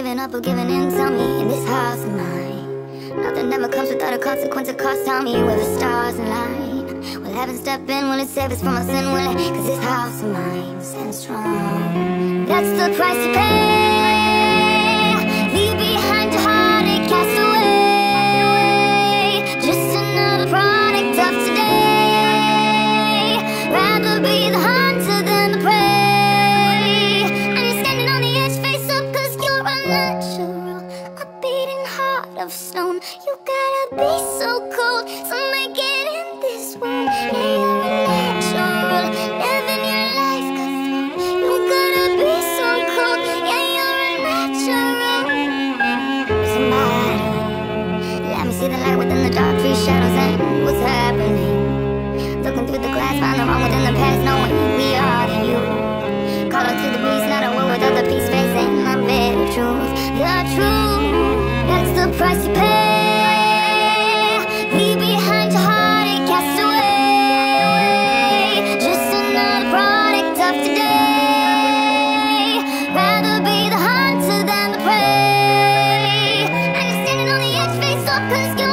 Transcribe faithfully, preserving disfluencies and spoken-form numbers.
giving up or giving in, tell me, in this house of mine. Nothing ever comes without a consequence of cost, tell me where the stars align. Will heaven step in, will it save us from our sin, will it? Cause this house of mine stands strong. That's the price you pay. Leave behind your heart and cast away. Just another product of today. Rather be the hunter than the prey. And you're standing on the edge, face up, cause you're unnatural. A beating heart of stone. You gotta be so cold to make it in this world. Yeah, you're unnatural, living your life cutthroat. You gotta be so cold. Yeah, you're unnatural. Somebody, let me see the light within the dark tree shadows and what's happening. Looking through the glass, find the wrong within the past, knowing we are the you. Call out to the beast, not a war with other peace, facing my bitter truth. The truth, that's the price you pay. Leave behind your heart and cast away. Just another product of today. Rather be the hunter than the prey. And you're standing on the edge, face up, cause you're